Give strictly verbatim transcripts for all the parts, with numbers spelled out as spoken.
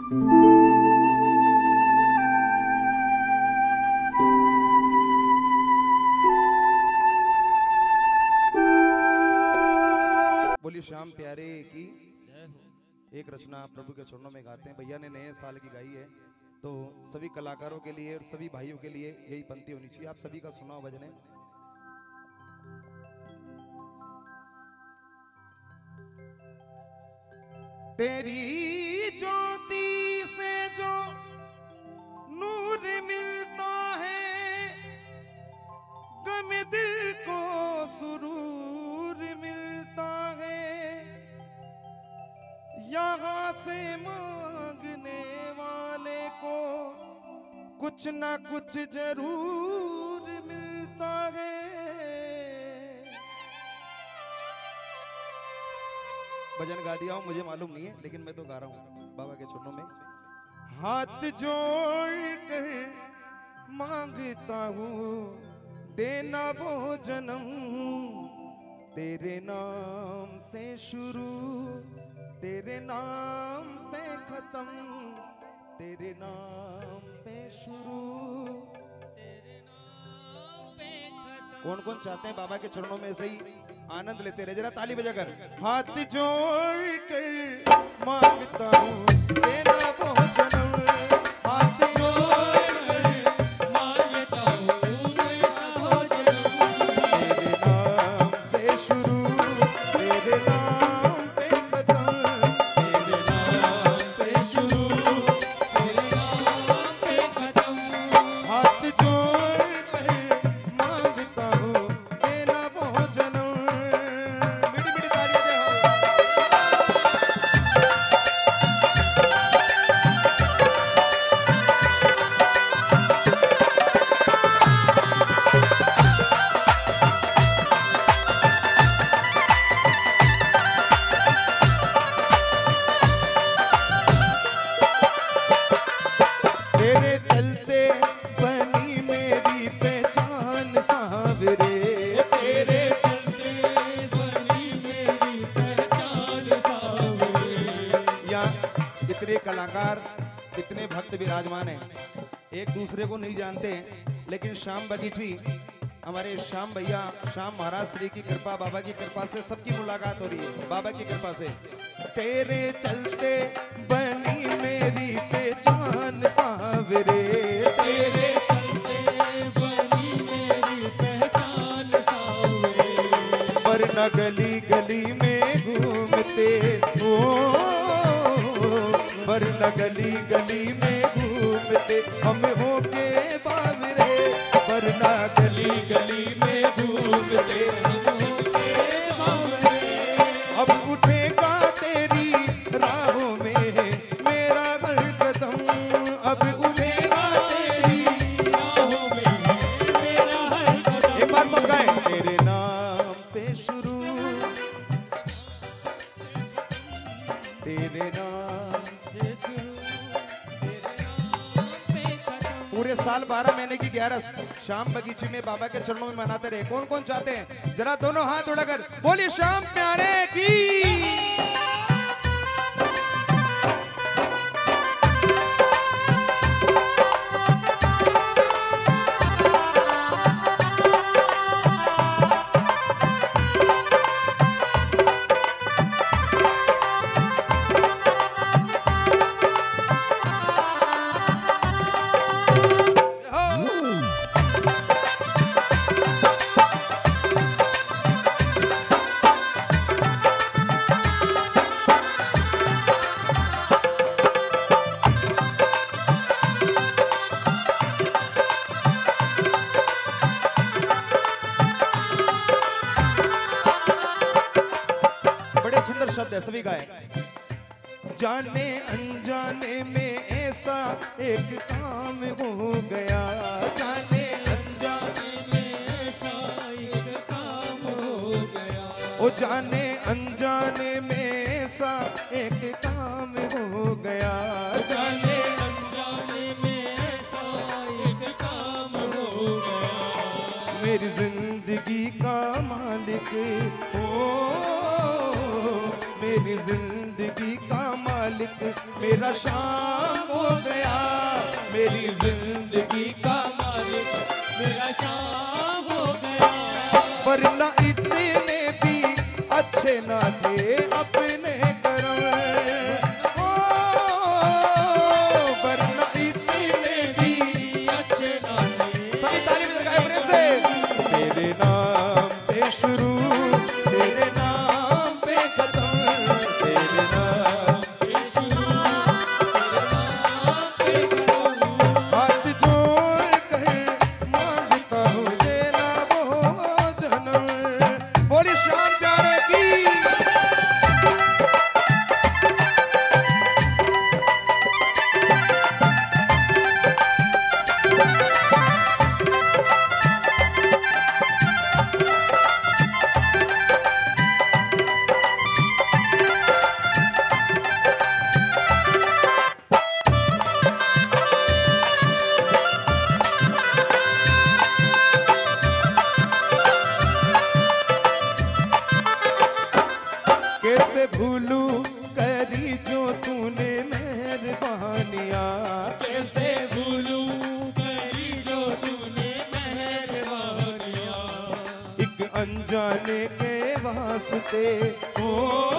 बोलिए श्याम प्यारे की एक रचना प्रभु के चरणों में गाते हैं। भैया ने नए साल की गाई है, तो सभी कलाकारों के लिए और सभी भाइयों के लिए यही पंक्ति होनी चाहिए। आप सभी का सुनाओ भजन। तेरी ज्योति से जो नूर मिलता है, गम दिल को सुरूर मिलता है। यहाँ से मांगने वाले को कुछ ना कुछ जरूर मिलता है। भजन गा दिया हूं, मुझे मालूम नहीं है, लेकिन मैं तो गा रहा हूं बाबा के चरणों में। हाथ जोड़ कर मांगता हूं, देना वो जन्म तेरे नाम से शुरू, तेरे नाम पे खत्म, तेरे नाम पे शुरू, तेरे नाम पे खत्म। कौन कौन चाहते हैं बाबा के चरणों में ऐसे ही आनंद लेते रहे? जरा ताली बजाकर। हाथ जोड़ कर मांगता हूँ, देना वो जन्म, हाथ जोड़ कर मांगता हूँ, देना वो जन्म, तेरे नाम से शुरू, तेरे नाम पे खत्म, तेरे नाम पे शुरू, तेरे नाम पे खत्म। हाथ जोड़ कर मांगता हूँ, देना वो जन्म। तेरे चलते बनी मेरी पहचान सावरे, तेरे चलते बनी मेरी पहचान सावरे। या इतने कलाकार, इतने भक्त विराजमान हैं, एक दूसरे को नहीं जानते हैं, लेकिन श्याम बगीची हमारे श्याम भैया, श्याम महाराज श्री की कृपा, बाबा की कृपा से सबकी मुलाकात हो रही है, बाबा की कृपा से। तेरे चलते बनी मेरी पहचान सावरे, तेरे चलते बनी मेरी पहचान सावरे। वरना गली गली में घूमते हो, वरना गली गली में घूमते हम होके बावरे, वरना गली गली में घूमते हम होके बावरे। अब उठेगा तेरी राहों में मेरा हर कदम, अब उठेगा तेरी राहों में मेरा हर कदम। एक बार सब गाएं। तेरे नाम पे शुरू, तेरे नाम से शुरू, तेरे नाम पे खत्म। पूरे साल बारह महीने की ग्यारस श्याम बगीचे में बाबा के चरणों में मनाते रहे। कौन कौन चाहते हैं? जरा दोनों हाथ उठाकर बोलिए श्याम प्यारे की। सुंदर शब्द है, सभी गाए। जाने अनजाने में ऐसा एक काम हो गया, जाने अनजाने में ऐसा एक काम हो गया, ओ जाने अनजाने में ऐसा एक काम हो गया, जाने अनजाने में ऐसा एक काम हो गया। मेरी जिंदगी का मालिक हो, मेरी जिंदगी का मालिक मेरा शाम हो गया, मेरी जिंदगी का मालिक मेरा शाम हो गया। वरना इतने भी अच्छे ना थे अपने करम, ओ वरना इतने भी अच्छे ना थे। सभी ताली बजाएं प्रेम से। तेरे नाम पे शुरू, तेरे नाम पे खत्म, तेरे नाम पे शुरू, तेरे नाम पे खत्म। हाथ जोड़ कर मांगता हूँ देना वो जन्म। बोली शाम प्यारे की। कैसे भूलू करी जो तूने मेहरबानियाँ, कैसे भूलूं करी जो तूने मेहरबानियाँ। एक अनजाने के वास्ते, ओ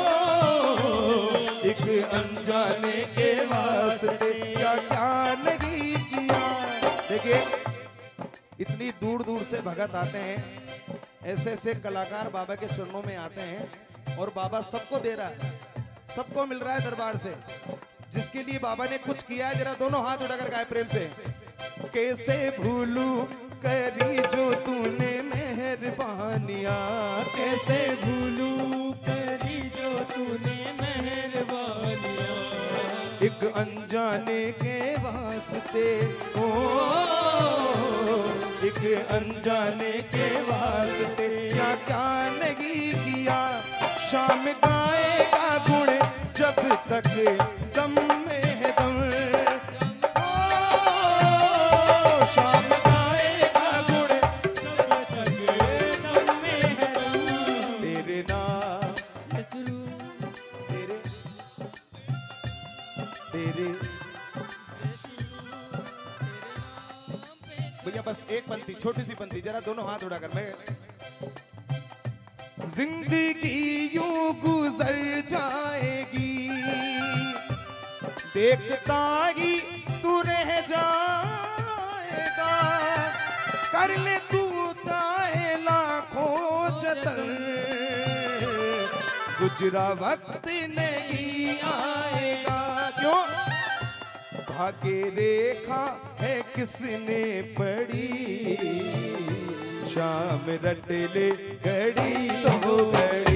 एक अनजाने के वास्ते क्या क्या नहीं किया। देखिए इतनी दूर दूर से भगत आते हैं, ऐसे ऐसे कलाकार बाबा के चरणों में आते हैं और बाबा सबको दे रहा है, सबको मिल रहा है दरबार से। जिसके लिए बाबा ने कुछ किया है जरा दोनों हाथ उठाकर गाए प्रेम से। कैसे भूलू करी जो तूने मेहरबानियाँ, कैसे भूलूं करी जो तूने मेहरबानियाँ। एक अनजाने के वास्ते, ओ एक अनजाने के वास्ते क्या क्या नहीं किया। शाम गाएगा गुण जब तक दम में है दम, ओ शाम गाएगा गुण जब तक दम में है दम। तेरे नाम पे शुरू, तेरे तेरे पे शुरू, तेरे नाम पे। भैया बस एक पंक्ति, छोटी सी पंक्ति, जरा दोनों हाथ उठाकर। मैं जिंदगी यूं गुजर जाएगी, देखता ही तू रह जाएगा। कर ले तू चाहे लाखों जतन, गुजरा वक्त नहीं आएगा। क्यों? भाग्य रेखा है किसने पड़ी, शाम रट ले घड़ी तो घड़ी।